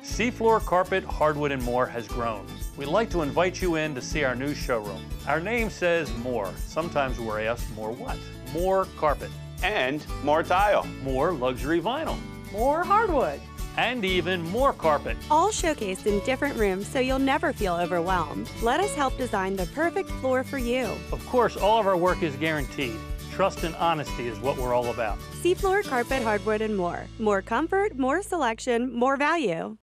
SEAFLOOR Carpet, Hardwood and More has grown. We'd like to invite you in to see our new showroom. Our name says more. Sometimes we're asked, more what? More carpet. And more tile. More luxury vinyl. More hardwood. And even more carpet. All showcased in different rooms so you'll never feel overwhelmed. Let us help design the perfect floor for you. Of course, all of our work is guaranteed. Trust and honesty is what we're all about. SEAFLOOR Carpet, Hardwood and More. More comfort, more selection, more value.